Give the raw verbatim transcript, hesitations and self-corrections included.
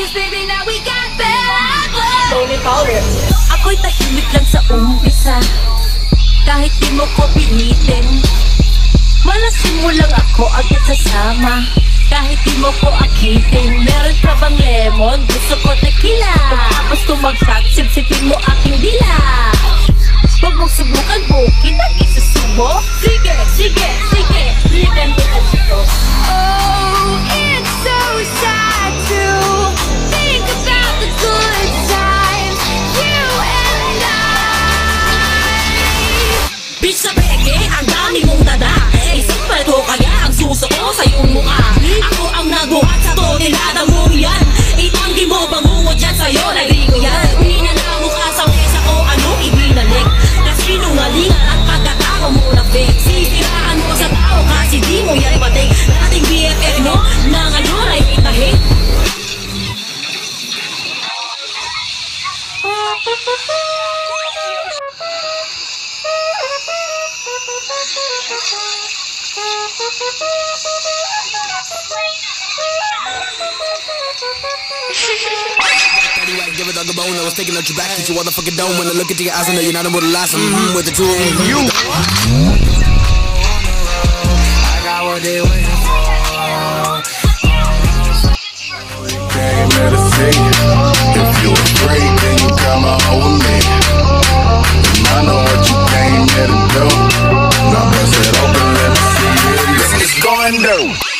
baby, now we got bad blood. Ako'y tahimik lang sa umpisa, kahit di mo ko pilitin. Malasin mo lang ako agad sasama, kahit di mo ko akitin. Meron ka bang lemon? Gusto ko tequila. Tapos tumagsak, sipsipin mo aking dila. Huwag mong subukan bukin at isusubo. Sige, sige, sige, ligan mo na dito. Oh, it's so sad to think about the good times you and I. Bitch sa peke, ang dami mong dada. Isang palto kaya ang suso ko sa iyong mukha. Ako ang nagbuhat sa tonelada mong yan. Itanggi mo bangungot dyan sa'yo, nagringo yan. Hinala mo ka sa mesa ko, anong ibinalik? Sinungalingan at pagkatao mo na fake. Sisiraan mo sa tao kasi di mo yan patik. Dating B F F mo na ngayon ay itahit. Give a dog a bone, I was taking out your back. Keep your motherfucking dome. When I look into your eyes, I know you're not about to lie. Mm-hmm, with the two of you. I got what they waiting for. Came here to see you. If you afraid, then you come on with me. And I know what you came here to do. Now bust it open, let me see it. It's going down.